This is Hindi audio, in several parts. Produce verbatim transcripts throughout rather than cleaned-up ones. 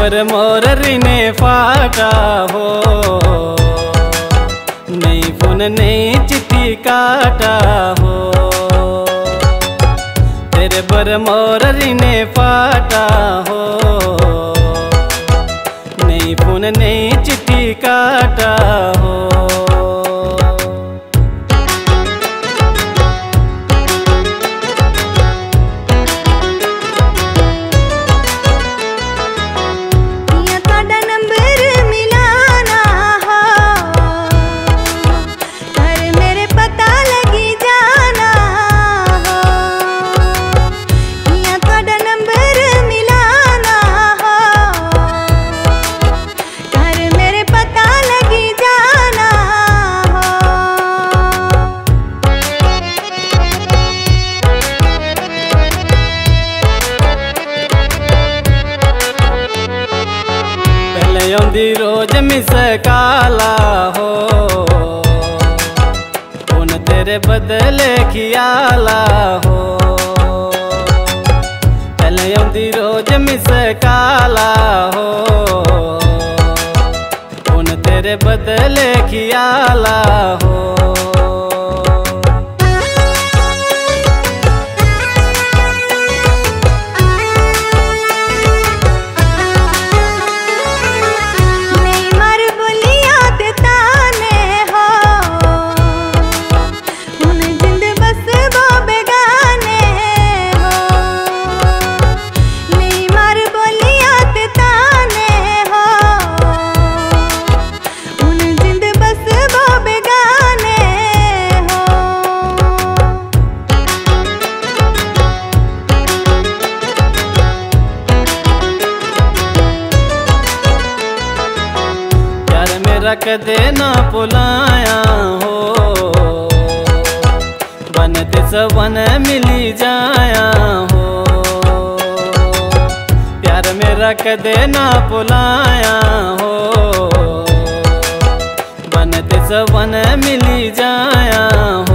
पर मोर रिने फाटा हो, नहीं फोन नहीं चिट्ठी काटा हो। तेरे पर मोर रिने फाटा हो, नहीं फोन नहीं चिट्ठी काटा हो। आंदी रोज मिस काला हो, उन तेरे बदले खियाला हो। पहले आंदी रोज मिस काला हो, उन तेरे बदले खियाला हो। रख देना पुलाया हो, बनते सवन मिली जाया हो। प्यार में रख देना पुलाया हो, बनते सवन मिली जाया हो।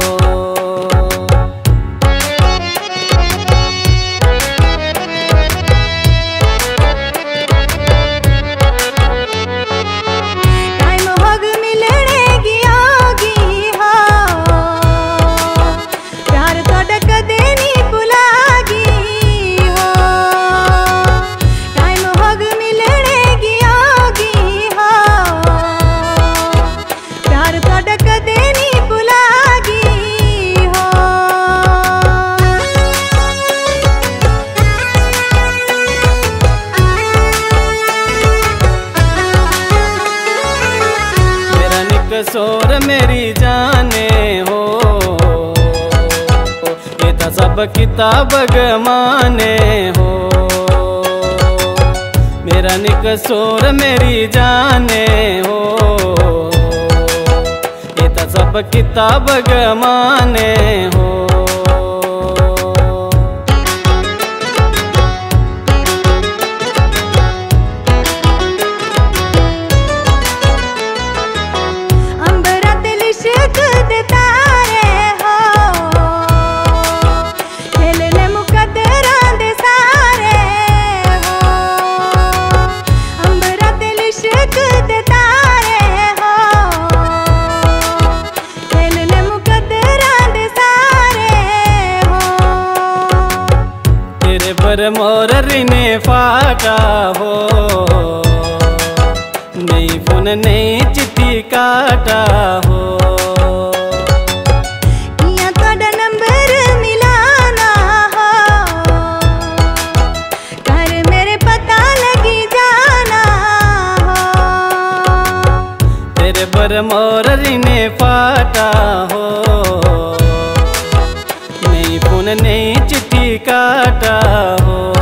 सोर मेरी जाने हो, ये तो सब किताब माने हो। मेरा निक सोर मेरी जाने हो, ये तो सब किताब माने हो। पर मोर रिने फाटा हो, नहीं फोन नहीं चिट्ठी काटा हो। या तोड़ा नंबर मिलाना हो, घर मेरे पता लगी जाना हो। तेरे पर मोर रिने फाटा हो, नहीं फोन नहीं चिट्ठी काटा हो।